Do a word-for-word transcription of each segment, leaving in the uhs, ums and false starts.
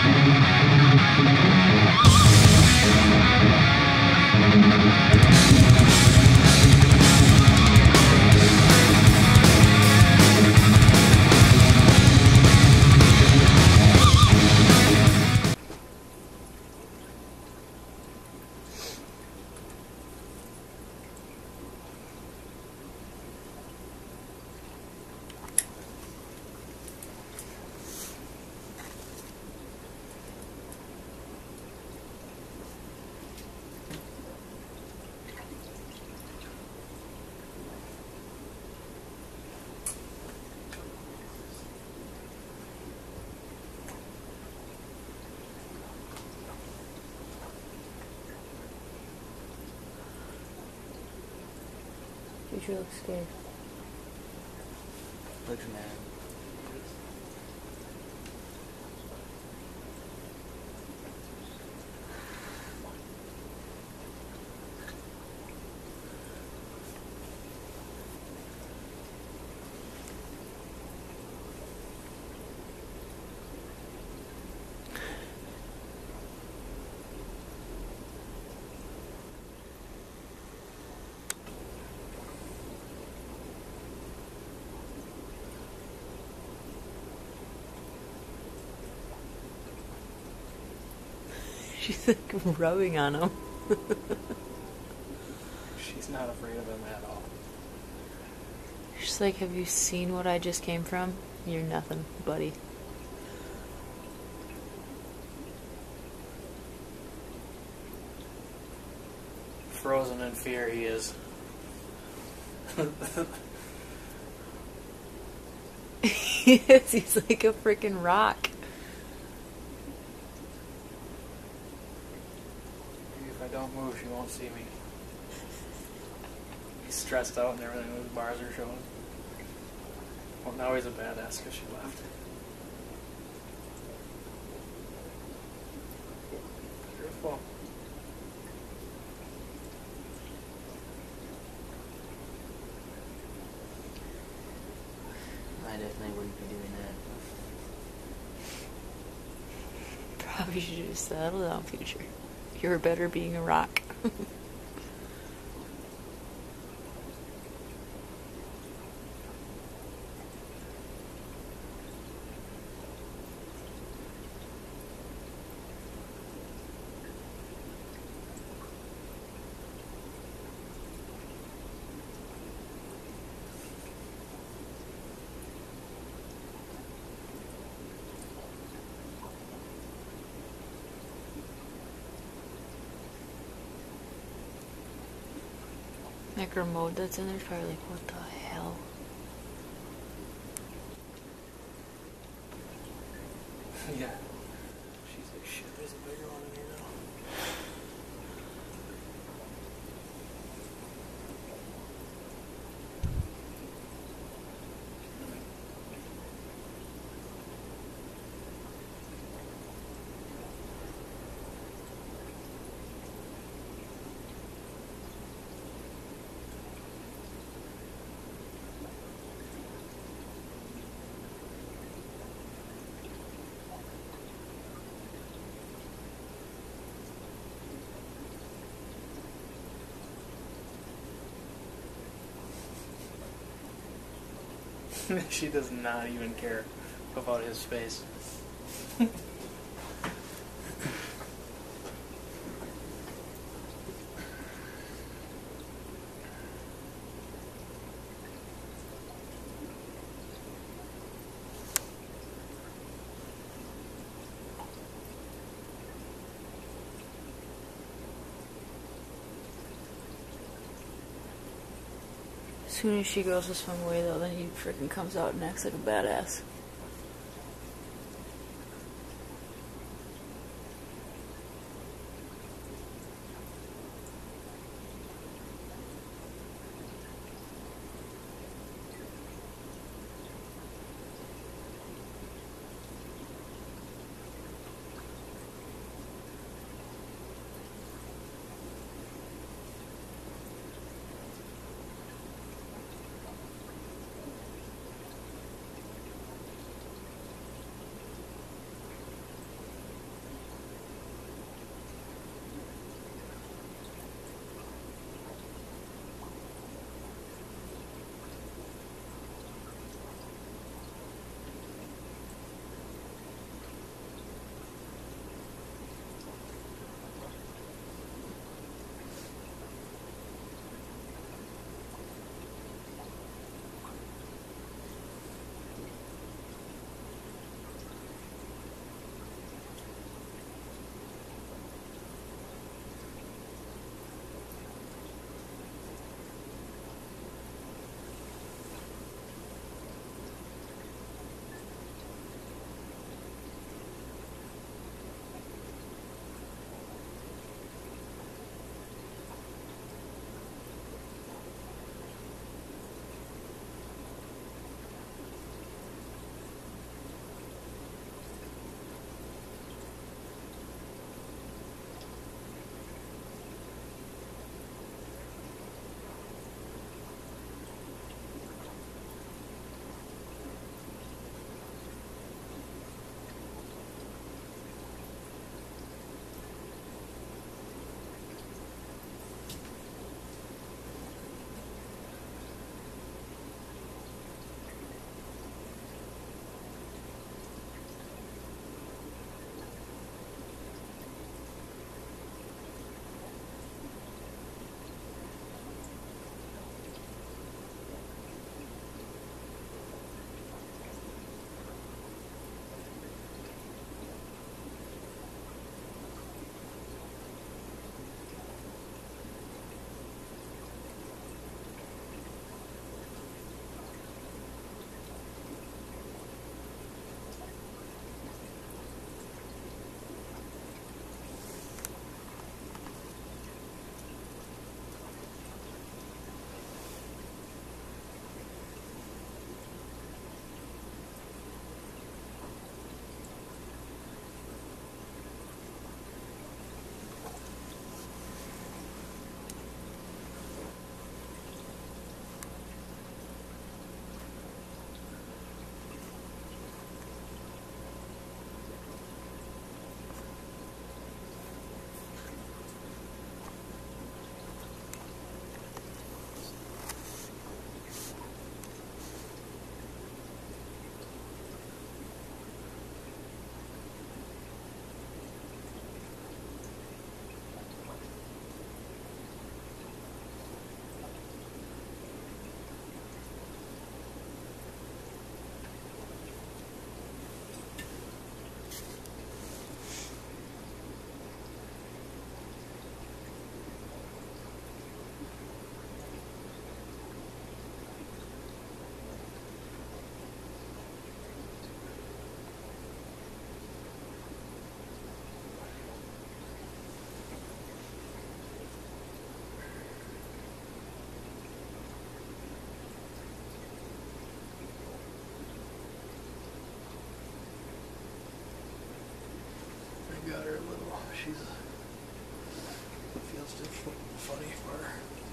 You sure look scared. Looks mad. She's like rubbing on him. She's not afraid of him at all. She's like, have you seen what I just came from? You're nothing, buddy. Frozen in fear he is. Yes, he's like a freaking rock. If I don't move, she won't see me. He's stressed out and everything. Those bars are showing. Well, now he's a badass because she left. Careful. I definitely wouldn't be doing that. Probably should just settle down, future. You're better being a rock. Like her mode that's in there is probably like, what the hell? Yeah. She's like, shit, there's a bigger one in here now. She does not even care about his face. As soon as she goes to swim away though, then he freaking comes out and acts like a badass. got her a little. She's feels just funny for her.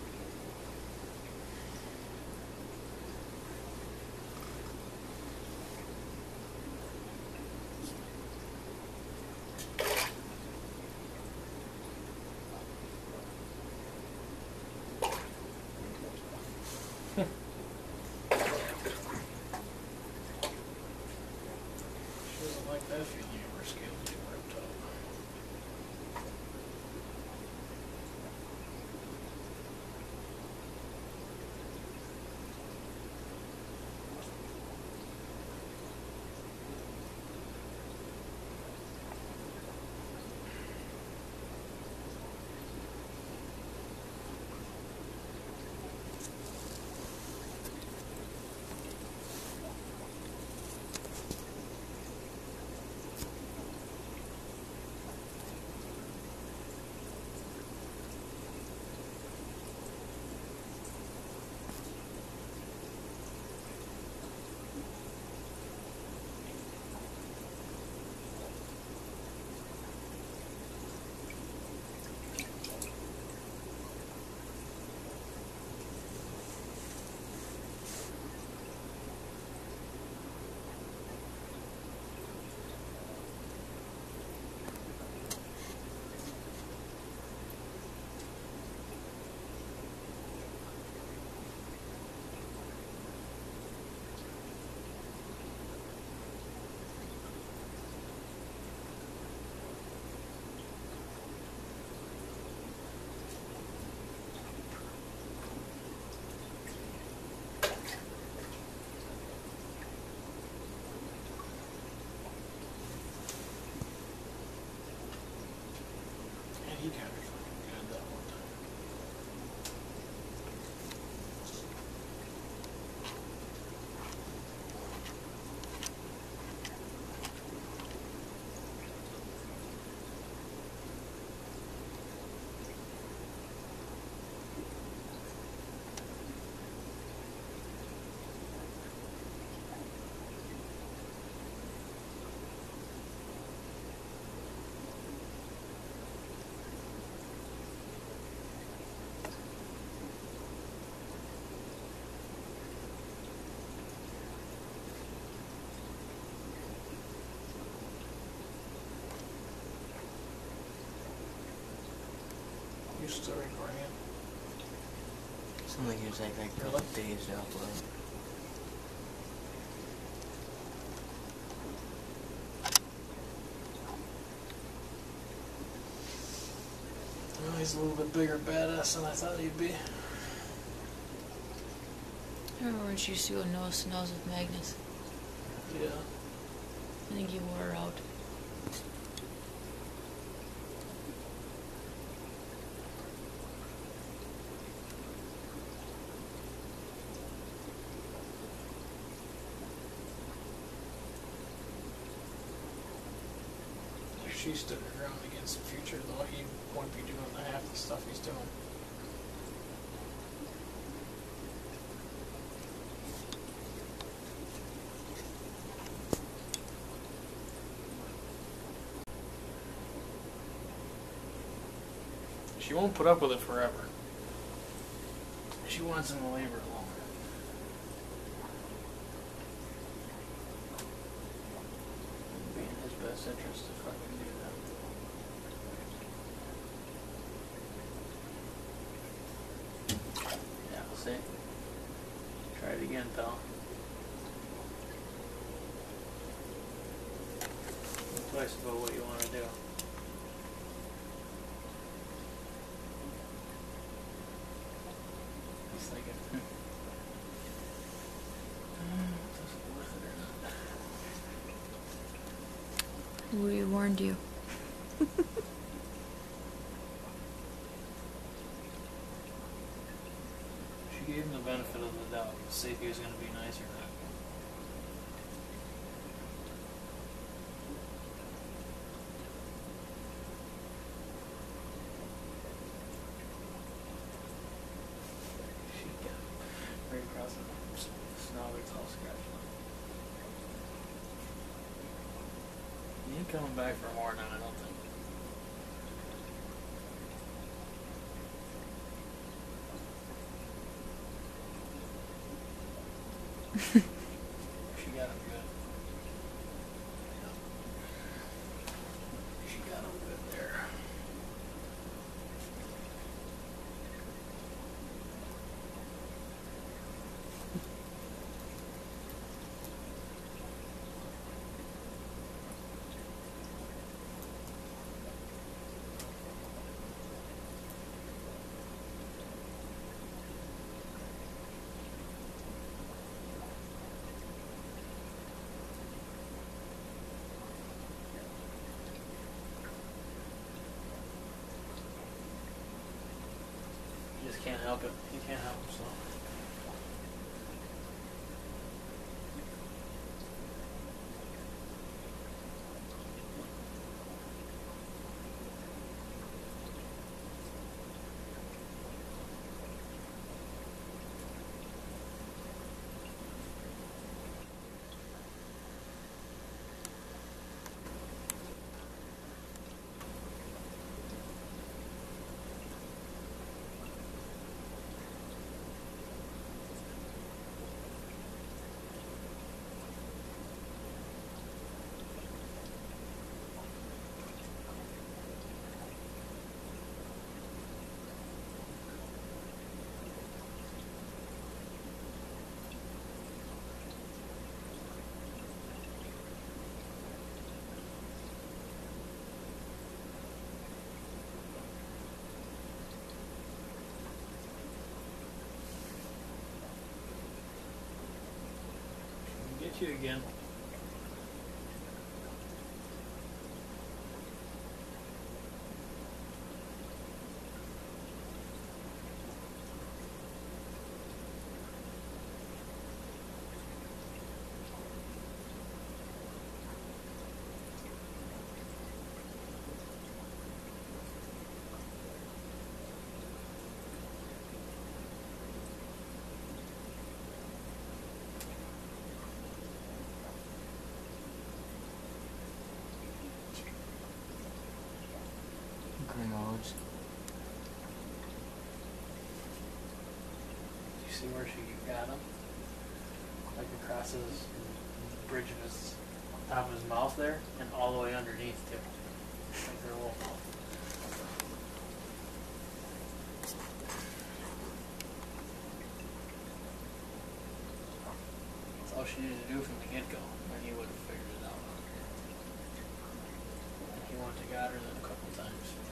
She doesn't like that feeling of her scales being ripped up. He got her fucking good that one time. You still recording it? Something you was like, like a couple days to upload. Well, he's a little bit bigger badass than I thought he'd be. I remember when she used to go nose to nose with Magnus. Yeah. I think he wore her out. If she stood her ground against the future, though, he wouldn't be doing the half the stuff he's doing. She won't put up with it forever. She wants him to leave her alone. It'd be in his best interest to fucking do that. Yeah, we'll see. Try it again, pal. Think twice about what you want to do. He's thinking, hmm. Mm, is it worth it or not? We warned you. She gave him the benefit of the doubt to see if he was going to be nice or not. She got right across the snow, it's all scratched up. ain't coming back for more now, I don't think. She got him good. She got him good there. He just can't help it. He can't help himself. Get you again. Grimoires. You see where she got him? Like across his bridge of his top of his mouth there, and all the way underneath too. Like their whole mouth. That's all she needed to do from the get-go, and he would have figured it out. And he went to got her then a couple times.